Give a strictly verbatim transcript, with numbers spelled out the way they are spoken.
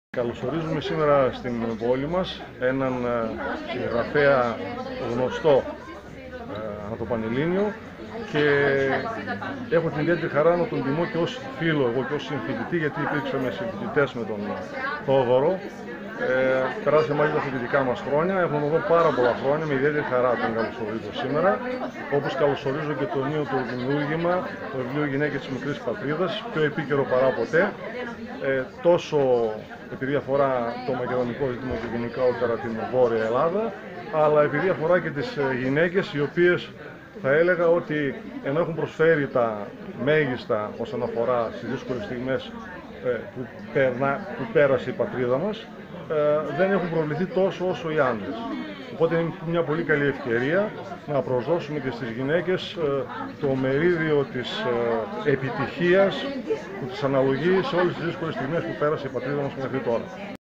Καλωσορίζουμε σήμερα στην πόλη μας έναν συγγραφέα γνωστό από το Πανελλήνιο και έχω την ιδιαίτερη χαρά να τον τιμώ και ως φίλο εγώ και ως συμφοιτητή, γιατί υπήρξαμε συμφοιτητές με τον Θόδωρο. Ε, περάσαμε μάλιστα τα φοιτητικά μας χρόνια, έχουμε εδώ πάρα πολλά χρόνια, με ιδιαίτερη χαρά τον καλωσορίζω σήμερα, όπως καλωσορίζω και το νέο του δημιούργημα, το βιβλίο «Γυναίκες της Μικρής Πατρίδας», πιο επίκαιρο παρά ποτέ, ε, τόσο επειδή αφορά το μακεδονικό ζήτημα και γενικότερα την Βόρεια Ελλάδα, αλλά επειδή αφορά και τις γυναίκες οι οποίες θα έλεγα ότι ενώ έχουν προσφέρει τα μέγιστα όσον αφορά στις δύσκολες στιγμές που, περνά, που πέρασε η πατρίδα μας, δεν έχουν προβληθεί τόσο όσο οι άντρες. Οπότε είναι μια πολύ καλή ευκαιρία να προσδώσουμε και στις γυναίκες το μερίδιο της επιτυχίας που τις αναλογεί σε όλες τις δύσκολες στιγμές που πέρασε η πατρίδα μας μέχρι τώρα.